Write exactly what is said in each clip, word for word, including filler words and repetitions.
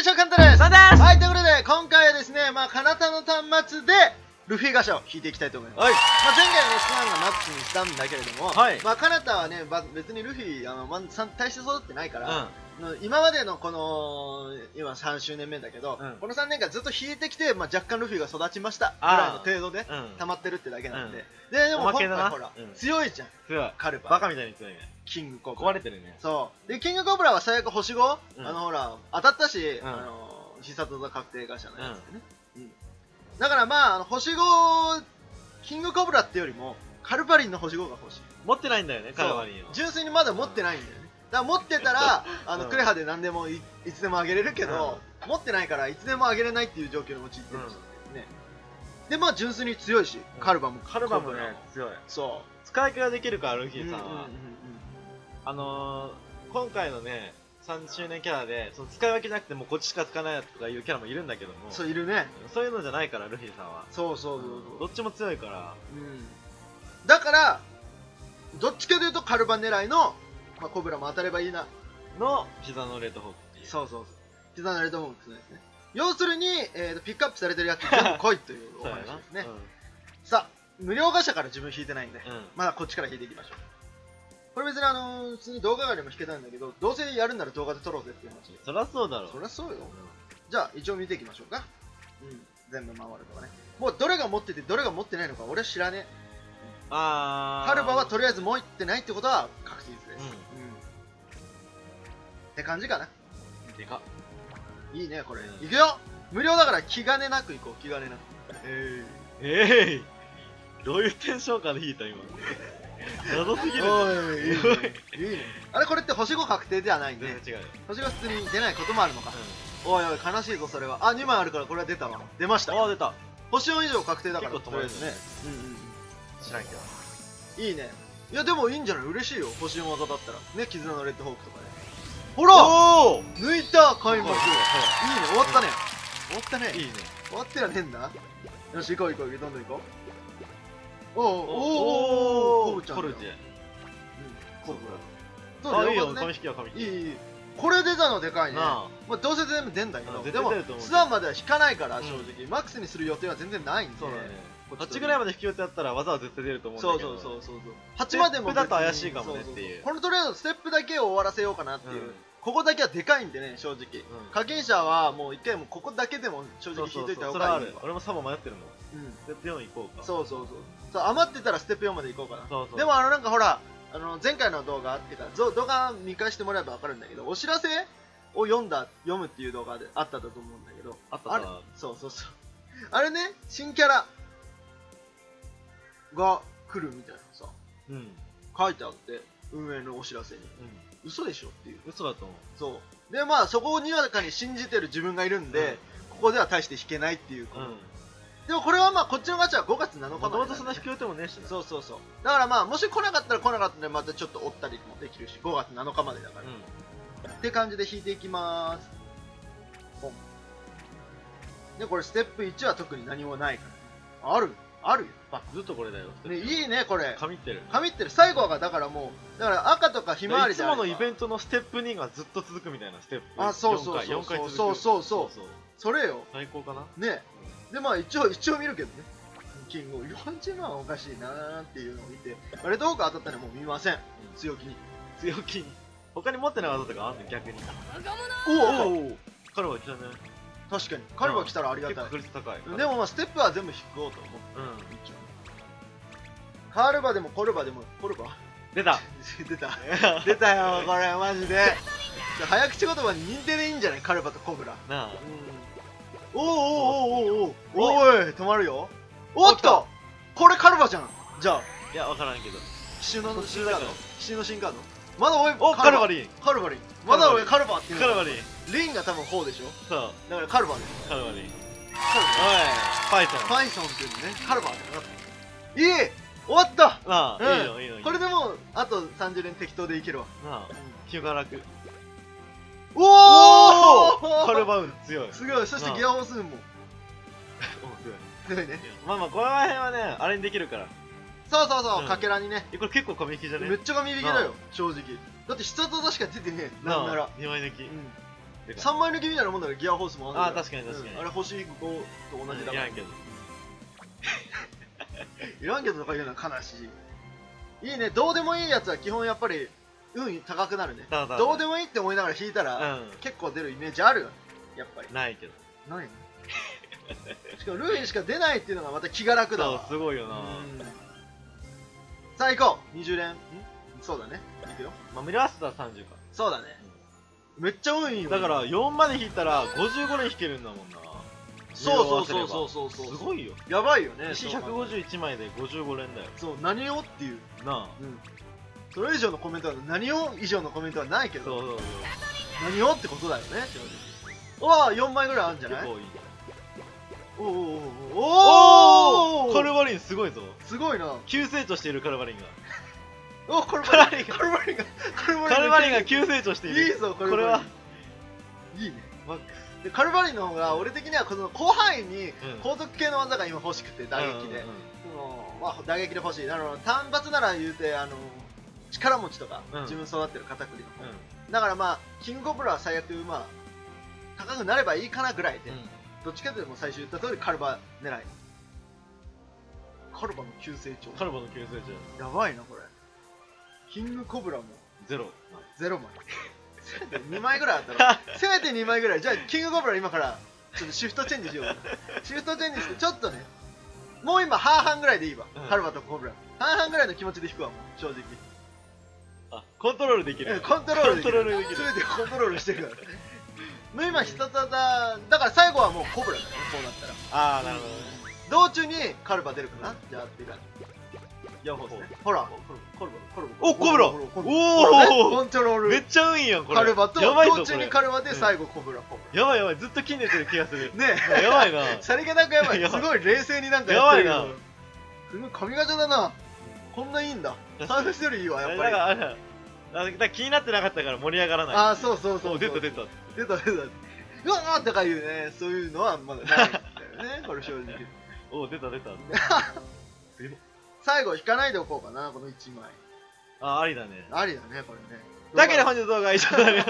しょう、カンタです。 そうです。 はい、ということで、今回はですね、まあ、かなたの端末で、ルフィガシャを引いていきたいと思います。 はい。 まあ、前回のスワンがマックスにしたんだけれども、 はい。 まあ、かなたはね、ば別にルフィ、あの、まあ、さん大して育ってないから、 うん。 今までのこの、今さんしゅうねんめだけど、うん、このさんねんかんずっと引いてきて、まあ、若干ルフィが育ちましたぐらいの程度で、溜まってるってだけなんで。うん、で、でも今回ほら、うん、強いじゃん。 強い。 カルバ。 バカみたいに強いね。 キングコブラ。 壊れてるね。そう。 で、キングコブラは最悪星ご、うん、あのほら、当たったし、 うん、 あの、必殺技確定ガシャのやつでね。うん。だからまあ、あの星ご、キングコブラってよりも、カルパリンの星ごが欲しい。 持ってないんだよね、カルパリンを。純粋にまだ持ってないんだよね。だから持ってたら、あの、クレハで何でも い, いつでもあげれるけど、うん、持ってないからいつでもあげれないっていう状況に陥ってるんですよね。うん、で、まあ純粋に強いし、うん、カルバも。 カルバもね、強い。そう。使い分けができるから、ルフィさんは。あのー、今回のね、さんしゅうねんキャラで、その使い分けじゃなくてもうこっちしか使わないとかいうキャラもいるんだけども。 そう、いるね。 そういうのじゃないから、ルフィさんは。 そうそうそうそう。 どっちも強いから。 うん。だから、どっちかというとカルバ狙いの、まあ、コブラも当たればいいな。 の、膝のレッドホークっていう。 そうそうそう。膝のレッドホークですね。要するに、えーと、ピックアップされてるやつ全部来いというお話ですね。うん、さあ、無料ガシャから自分引いてないんで、うん、まだこっちから引いていきましょう。これ別にあのー、普通に動画外でも弾けたんだけど、どうせやるなら動画で撮ろうぜっていう話。 そりゃそうだろう。 そりゃそうよ。うん、じゃあ一応見ていきましょうか。うん。全部回るとかね。もうどれが持っててどれが持ってないのか俺は知らねえ。あー。カルバはとりあえず持ってないってことは確実です。うん。うん、って感じかな。 でか。いいいね、これ。うん、いくよ。無料だから気兼ねなくいこう、気兼ねなく。 えー、えー、どういうテンション感で引いた今。謎すぎる。おい、いいね。 いいね。あれこれって星ご確定ではないんで。 違う。 星ご普通に出ないこともあるのか。うん、おいおい、悲しいぞそれは。あ、にまいあるからこれは出たわ。出ました。 あ、出た。 星よん以上確定だから。 結構止まるね。 うんうん。 知らんけど。 いいね。いやでもいいんじゃない？嬉しいよ。星よん技だったら。ね、絆のレッドホークとかで。ほら！抜いた開幕。いいね、終わったね。終わったね。 いいね。 終わってらねえんだ。よし、行こう行こう、どんどん行こう。おおおおおコルチェ。 そうそう。あ、いいよ、紙引きは紙引き。 いいいい。これ出たのでかいね。まあどうせ全部出んだけど、でもスワンまでは引かないから正直マックスにする予定は全然ないんで。 そうだね。はちぐらいまで引き予定やったら技は絶対出ると思うんだけど。 そうそうそうそう。はちまでもだと怪しいかもねっていう。 このとりあえずステップだけを終わらせようかなっていう。ここだけはでかいんでね、正直。課金者はもう一回もここだけでも正直引いといた方がいい。 俺もサボ迷ってるもん。ステップよん行こうか。 そうそうそう。余ってたらステップよんまで行こうかな。でもあのなんかほら、あの前回の動画っていうか動画見返してもらえば分かるんだけど、お知らせを読んだ読むっていう動画であったと思うんだけど、 あったあれそうそうそう、あれね、新キャラが来るみたいなさ、うん、書いてあって運営のお知らせに、うん、嘘でしょっていう。 嘘だと思う。 そうで、まあそこをにわかに信じてる自分がいるんで、うん、ここでは大して引けないっていう、うん、でもこれはまあこっちのガチャはごがつなのかまで、ね、 もともとそんな引く予定もねえしな。 そうそうそう。だからまあもし来なかったら来なかったらまたちょっと追ったりもできるし、ごがつなのかまでだから、うん、って感じで引いていきまーす。でこれステップいちは特に何もないから、ね、あるあるよ。 ずっとこれだよ。 ね、いいねこれ。 神ってる。 神ってる。最後がだからもうだから赤とかひまわりでいつものイベントのステップにがずっと続くみたいなステップ。 あ、そうそうそう。よんかい続く。そうそうそう。それよ。 最高かな。 ね。でまあ一応一応見るけどね。キングよんじゅうまんはおかしいなーっていうのを見て、あれどうか当たったらもう見ません。強気に。 強気に。他に持ってない技とかあんの逆に。 おお。 カルバ来たね。 確かに。カルバ来たらありがたい。 確率高い。 でもまあステップは全部引こうと思って。うん。カルバでもコルバでもコルバ。 出た。 出た。出たよこれマジで。早口言葉に認定でいいんじゃない？カルバとコブラ。なあ。おおおおおおおおい止まるよ。おっとこれカルバじゃん。じゃあいや分からんけど奇襲の新カード奇襲の新カードまだおいおカルバリンカルバリンまだおいカルバっていうカルバリンリンが多分こうでしょ。 そうだからカルバですカルバリン。おいパイソンパイソンっていうのねカルバってなっていい終わった。 ああいいのいいのこれでもうあとさんじゅうねん適当でいけるわ。 なあ気が楽。 おおカルバウン強いすごい。そしてギアホース運もすごいね。まあまあこの辺はねあれにできるから。 そうそうそうかけらにね。 これ結構神引きじゃね。 めっちゃ神引きだよ正直。だって必殺技しか出てねえなんならにまい抜き。 さんまい抜きみたいなもんだからギアホースもある。 ああ、確かに確かに。 あれ星ごと同じだから。 いらんけど。 いらんけどとか言うのは悲しい。いいね、どうでもいいやつは基本やっぱり運高くなるね。どうでもいいって思いながら引いたら結構出るイメージあるよね、やっぱり。 ないけど。 ないのしかもルイしか出ないっていうのがまた気が楽だわ。 すごいよな。 さあ行こう、にじゅう連。んそうだね、いくよ。 まあ、ミラースターさんじゅうか。 そうだね、めっちゃ運いいよ。 だからよんまで引いたらごじゅうご連引けるんだもんな。 そうそうそうそうそう。 すごいよ。 やばいよね。 石ひゃくごじゅういちまいでごじゅうご連だよ。 そう、何をっていう。 なあ。 うん。それ以上のコメントは、何を以上のコメントはないけど。 そうそうそう。 何をってことだよね。おわ、よんまいぐらいあるんじゃない？ 結構いい。 おおおおおカルバリンすごいぞ。 すごいな。 急成長しているカルバリンが。 おカルバリンがカルバリンがカルバリンが急成長している。 いいぞこれは。いいね。マックス。でカルバリンの方が俺的にはこの広範囲に後続系の技が今欲しくて、打撃で、まあ打撃で欲しい。なるほど。単発なら言うてあの力持ちとか、うん、自分育ってる片栗の方、うん、だからまあキングコブラは最悪まあ高くなればいいかなぐらいで、うん、どっちかというとも最初言った通りカルバ狙い。カルバの急成長。 カルバの急成長。 やばいなこれ。キングコブラもゼロゼロ枚。せめてにまいぐらいあったらせめてにまいぐらい。じゃあキングコブラ今からちょっとシフトチェンジしよう。シフトチェンジしてちょっとね、もう今半々ぐらいでいいわ、うん、カルバとコブラ半々ぐらいの気持ちで引くわ。もう正直あコントロールできる。 コントロールできる。全てコントロールしてるからもう今必殺技だから最後はもうコブラだよね。そうなったら。 ああなるほどね。 道中にカルバ出るかな。じゃあっていうかよんほんですね。ほらカルバカルバおコブラ。おおコントロールめっちゃ運いいやんこれ。 カルバと道中にカルバで最後コブラ。 やばいやばいずっと気に入ってる気がするね。 やばいな。 さりげなくやばい。すごい冷静になんかやってるけどすごい神ガチャだな。こんないいんだ。サーフェスよりいいわやっぱり。 だからだから気になってなかったから盛り上がらない。 ああそうそうそう。 出た出た出た出た。うわーとかいうね、そういうのはまだないんだよね。これ正直。 おお出た出た。 最後引かないでおこうかなこのいちまい。 あありだね。 ありだねこれね。 だけど本日の動画は以上となります。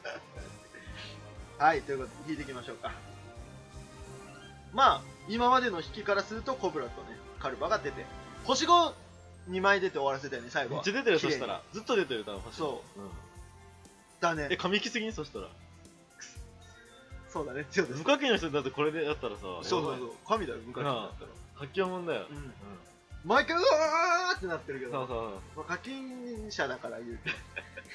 はいということで引いていきましょうか。まあ今までの引きからするとコブラとねカルバが出て星ごにまい出て終わらせたよね最後は。 めっちゃ出てる。そしたらずっと出てる多分星。 そう。だね。 え神木すぎにそしたら。 そうだね。強いです。 無課金の人だってこれでやったらさ。 そうそうそう。神だよ無課金だったら。 課金もんだよ。 毎回うわーってなってるけど。そうそうそう。課金者だから言うけど。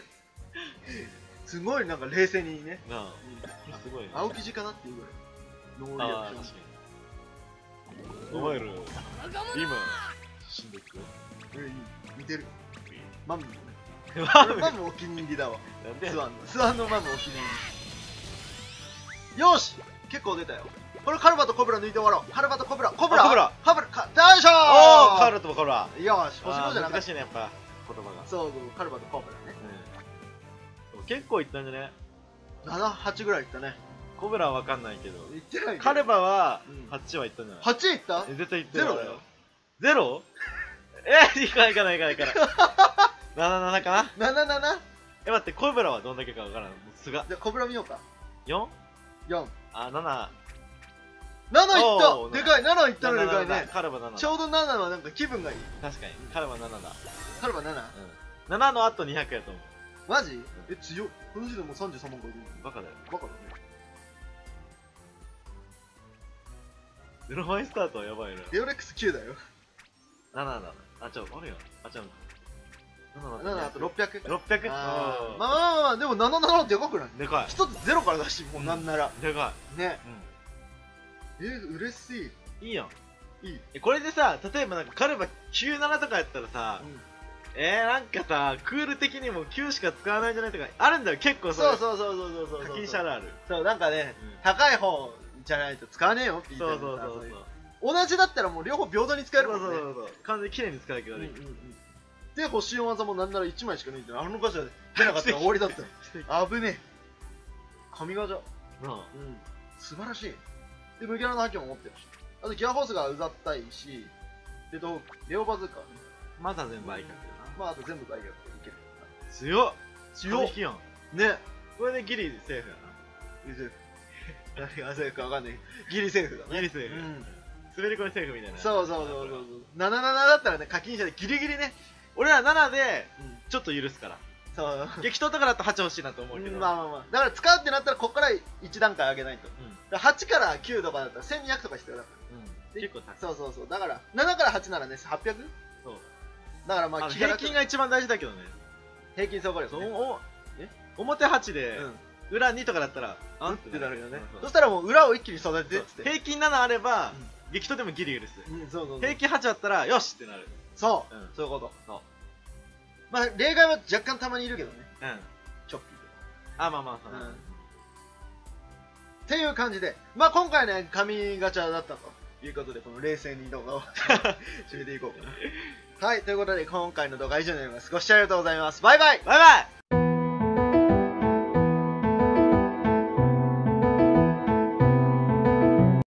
すごいなんか冷静にね。 なあ。すごいね。 青生地かなっていうぐらい。ノーリアクション。お前ら今死んでくよ。 似てる。マムもね。マムお気に入りだわ。スワンの。スワンのマムお気に入り。よし結構出たよ。これカルバとコブラ抜いて終わろう。カルバとコブラコブラコブラコブラか大将。 おおカルバとコブラ。 よし星ごじゃなかった。 難しいねやっぱ言葉が。 そうそうカルバとコブラね。 結構いったんじゃね。 なな、はちぐらいいったね。 コブラはわかんないけどいってない。 カルバははちはいったんじゃない。 はちいった。 絶対いってる。 ゼロだよ。 ゼロ。えいかないいかないいかないいかない。ななななかな。 なななな。 え待ってコブラはどんだけかわからん。すがじゃあコブラ見ようか。 よん。 よん。 あなな。 なないった。でかい。なないったのでかいね。 カルバなな。 ちょうどななはなんか気分がいい。 確かにカルバななだ。 カルバなな。 ななのあとにひゃくやと思う。 マジ？え強っ。この時点でもうさんじゅうさんまん超えてる。 バカだよ。 バカだね。 ゼロマイスタートはやばいな。 エオレックスきゅうだよ。 ななだ。あちょあれや。あちょななあとろっぴゃく。 ろっぴゃく。 まあまあまあまあでもななななでかくない？ でかい。 ひとつゼロからだしもうなんなら。 でかい。ね。え嬉しい。いいやん。 いい。 えこれでさ例えばなんかカルバきゅうななとかやったらさ。えー、なんかさクール的にもきゅうしか使わないんじゃないとかあるんだよ結構。 そうそうそうそうそうそう。 課金者あるある。 そうなんかね高い方じゃないと使わねえよって言ってる。そうそうそうそう。同じだったらもう両方平等に使えるもんね。そうそうそう。 完全に綺麗に使うけどね。 で星よん技もなんならいちまいしか抜いてない。あのガチャで出なかったら終わりだったよ。危ねえ。神ガチャ。なあ。うん。素晴らしい。で麦わらの覇気も持ってるし。あとギアホースがうざったいし。でとレオバズーカーね。 まだ全部相方。 まああと全部大学でいける。 強っ。 強っ。 引きやん。 ね。 これでギリセーフやギリセーフ。何がセーフかわかんない。ギリセーフだね。 ギリセーフ。うん、滑り込みセーフみたいな。 そうそうそうそう。ななななだったらね、課金者でギリギリね。 俺らななで、ちょっと許すから。そう。激闘とかだとはち欲しいなと思うけど。 まあまあまあ。だから使うってなったら、ここからいち段階上げないと。はちからきゅうとかだったらせんにひゃくとか必要だから。 結構高い。 そうそうそう。だから、ななからはちならね、はっぴゃく？ そう。だからまあ、 平均が一番大事だけどね。 平均総合力ね。 え表はちで、裏にとかだったら、 あんってなるよね。そしたらもう裏を一気に育ててっつって。 平均ななあれば、激闘でもギリ許す。平均はちだったら、よしってなる。 そう。そういうこと。そう。まあ、例外は若干たまにいるけどね。うん。チョッピーとか。あ、まあまあ、そう。 っていう感じで、まあ今回ね、神ガチャだったということで、この冷静に動画を締めていこうかな。はい、ということで今回の動画は以上になります。ご視聴ありがとうございます。バイバイ。 バイバイ。